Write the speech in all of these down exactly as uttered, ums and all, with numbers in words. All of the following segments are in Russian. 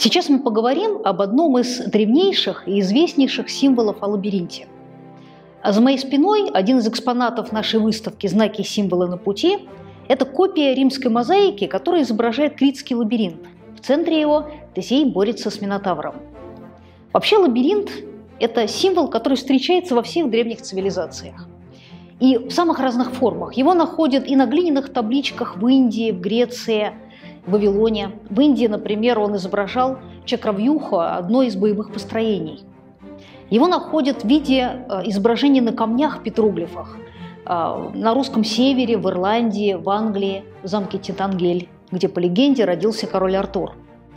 Сейчас мы поговорим об одном из древнейших и известнейших символов о лабиринте. А за моей спиной один из экспонатов нашей выставки «Знаки и символы на пути» – это копия римской мозаики, которая изображает критский лабиринт. В центре его Тесей борется с Минотавром. Вообще лабиринт – это символ, который встречается во всех древних цивилизациях. И в самых разных формах. Его находят и на глиняных табличках в Индии, в Греции, в Вавилоне. В Индии, например, он изображал чакравьюху, одно из боевых построений. Его находят в виде изображений на камнях в петроглифах на русском севере, в Ирландии, в Англии, в замке Титангель, где по легенде родился король Артур.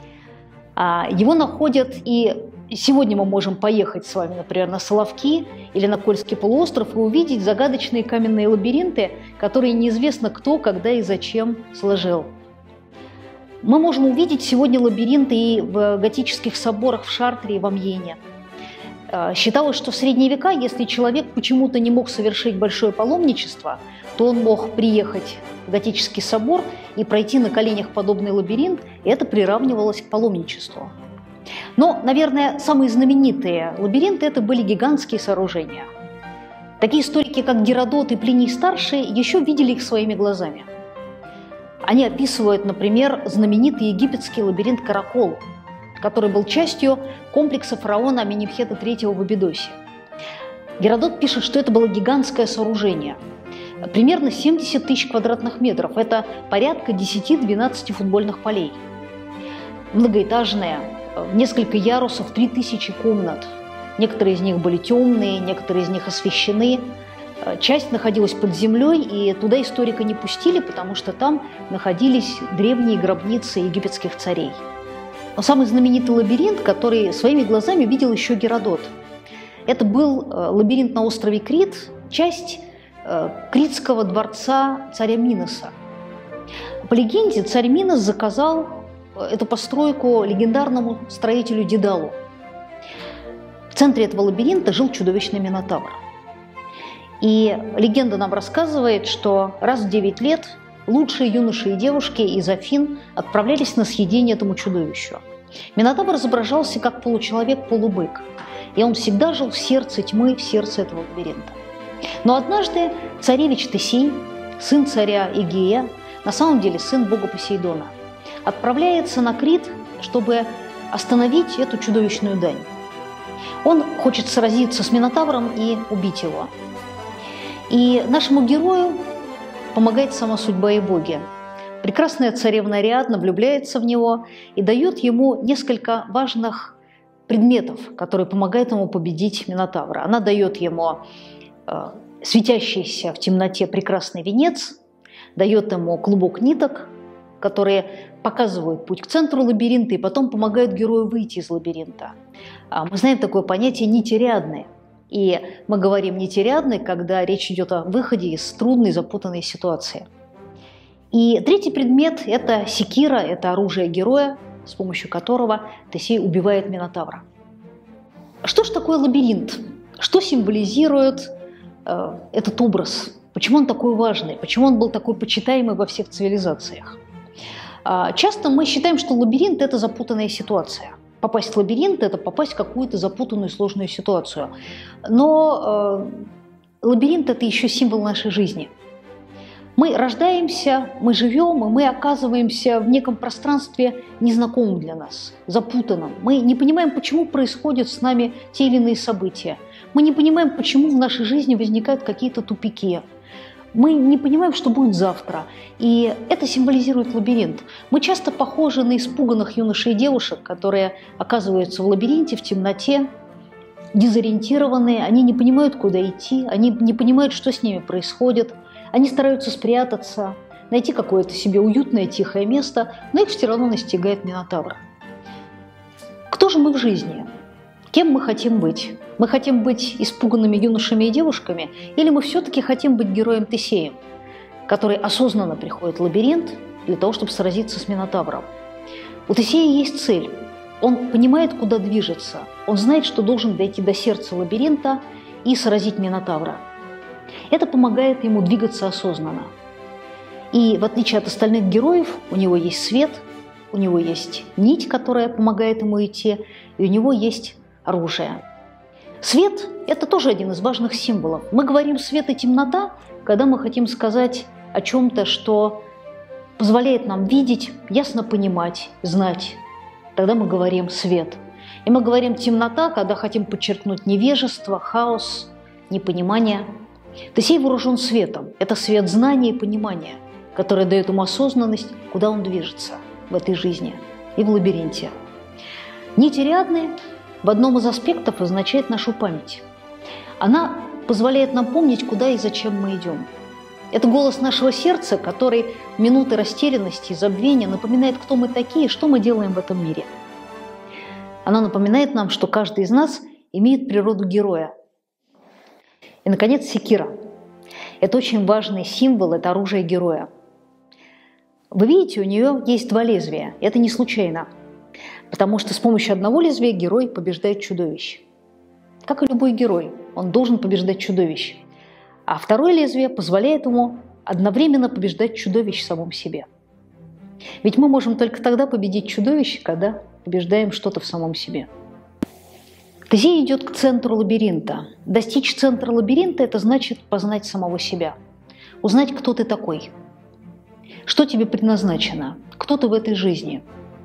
Его находят и сегодня мы можем поехать с вами, например, на Соловки или на Кольский полуостров и увидеть загадочные каменные лабиринты, которые неизвестно кто, когда и зачем сложил. Мы можем увидеть сегодня лабиринты и в готических соборах в Шартре и в Амьене. Считалось, что в средние века, если человек почему-то не мог совершить большое паломничество, то он мог приехать в готический собор и пройти на коленях подобный лабиринт, и это приравнивалось к паломничеству. Но, наверное, самые знаменитые лабиринты – это были гигантские сооружения. Такие историки, как Геродот и Плиний-старший, еще видели их своими глазами. Они описывают, например, знаменитый египетский лабиринт Каракол, который был частью комплекса фараона Аменемхета третьего в Абидосе. Геродот пишет, что это было гигантское сооружение, примерно семьдесят тысяч квадратных метров, это порядка десяти-двенадцати футбольных полей. Многоэтажное, в несколько ярусов, три тысячи комнат. Некоторые из них были темные, некоторые из них освещены. Часть находилась под землей, и туда историка не пустили, потому что там находились древние гробницы египетских царей. Но самый знаменитый лабиринт, который своими глазами видел еще Геродот, это был лабиринт на острове Крит, часть критского дворца царя Миноса. По легенде, царь Минос заказал эту постройку легендарному строителю Дедалу. В центре этого лабиринта жил чудовищный Минотавр. И легенда нам рассказывает, что раз в девять лет лучшие юноши и девушки из Афин отправлялись на съедение этому чудовищу. Минотавр изображался как получеловек-полубык, и он всегда жил в сердце тьмы, в сердце этого лабиринта. Но однажды царевич Тесей, сын царя Эгея, на самом деле сын бога Посейдона, отправляется на Крит, чтобы остановить эту чудовищную дань. Он хочет сразиться с Минотавром и убить его. И нашему герою помогает сама судьба и боги. Прекрасная царевна Ариадна влюбляется в него и дает ему несколько важных предметов, которые помогают ему победить Минотавра. Она дает ему э, светящийся в темноте прекрасный венец, дает ему клубок ниток, которые показывают путь к центру лабиринта и потом помогают герою выйти из лабиринта. Мы знаем такое понятие «нитирядные». И мы говорим «нитирядный», когда речь идет о выходе из трудной, запутанной ситуации. И третий предмет – это секира, это оружие героя, с помощью которого Тесей убивает Минотавра. Что же такое лабиринт? Что символизирует э, этот образ? Почему он такой важный? Почему он был такой почитаемый во всех цивилизациях? Э, часто мы считаем, что лабиринт – это запутанная ситуация. Попасть в лабиринт – это попасть в какую-то запутанную, сложную ситуацию. Но э, лабиринт – это еще символ нашей жизни. Мы рождаемся, мы живем, и мы оказываемся в неком пространстве незнакомом для нас, запутанном. Мы не понимаем, почему происходят с нами те или иные события. Мы не понимаем, почему в нашей жизни возникают какие-то тупики. Мы не понимаем, что будет завтра. И это символизирует лабиринт. Мы часто похожи на испуганных юношей и девушек, которые оказываются в лабиринте, в темноте, дезориентированные. Они не понимают, куда идти, они не понимают, что с ними происходит. Они стараются спрятаться, найти какое-то себе уютное, тихое место, но их все равно настигает Минотавр. Кто же мы в жизни? Кем мы хотим быть? Мы хотим быть испуганными юношами и девушками, или мы все-таки хотим быть героем Тесеем, который осознанно приходит в лабиринт для того, чтобы сразиться с Минотавром? У Тесея есть цель. Он понимает, куда движется. Он знает, что должен дойти до сердца лабиринта и сразить Минотавра. Это помогает ему двигаться осознанно. И в отличие от остальных героев, у него есть свет, у него есть нить, которая помогает ему идти, и у него есть оружие. Свет – это тоже один из важных символов. Мы говорим «свет» и «темнота», когда мы хотим сказать о чем-то, что позволяет нам видеть, ясно понимать, знать. Тогда мы говорим «свет». И мы говорим «темнота», когда хотим подчеркнуть невежество, хаос, непонимание. Тесей вооружен светом. Это свет знания и понимания, который дает ему осознанность, куда он движется в этой жизни и в лабиринте. Нить Ариадны в одном из аспектов означает нашу память. Она позволяет нам помнить, куда и зачем мы идем. Это голос нашего сердца, который в минуты растерянности и забвения напоминает, кто мы такие и что мы делаем в этом мире. Она напоминает нам, что каждый из нас имеет природу героя. И, наконец, секира. Это очень важный символ, это оружие героя. Вы видите, у нее есть два лезвия. Это не случайно, потому что с помощью одного лезвия герой побеждает чудовищ. Как и любой герой, он должен побеждать чудовищ. А второе лезвие позволяет ему одновременно побеждать чудовищ в самом себе. Ведь мы можем только тогда победить чудовищ, когда побеждаем что-то в самом себе. Тезей идет к центру лабиринта. Достичь центра лабиринта – это значит познать самого себя. Узнать, кто ты такой. Что тебе предназначено? Кто ты в этой жизни?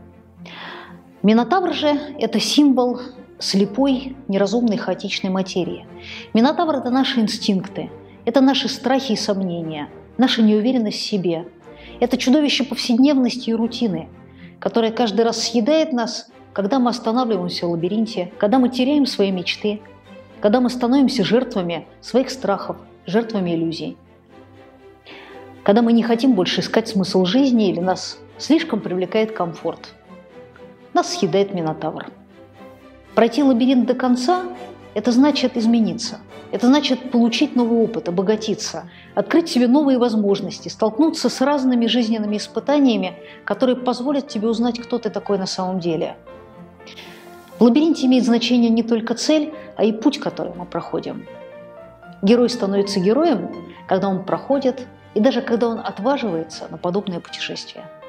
Минотавр же – это символ слепой, неразумной, хаотичной материи. Минотавр – это наши инстинкты, это наши страхи и сомнения, наша неуверенность в себе. Это чудовище повседневности и рутины, которое каждый раз съедает нас, когда мы останавливаемся в лабиринте, когда мы теряем свои мечты, когда мы становимся жертвами своих страхов, жертвами иллюзий. Когда мы не хотим больше искать смысл жизни или нас слишком привлекает комфорт. Нас съедает Минотавр. Пройти лабиринт до конца – это значит измениться. Это значит получить новый опыт, обогатиться, открыть себе новые возможности, столкнуться с разными жизненными испытаниями, которые позволят тебе узнать, кто ты такой на самом деле. В лабиринте имеет значение не только цель, а и путь, который мы проходим. Герой становится героем, когда он проходит, и даже когда он отваживается на подобное путешествие.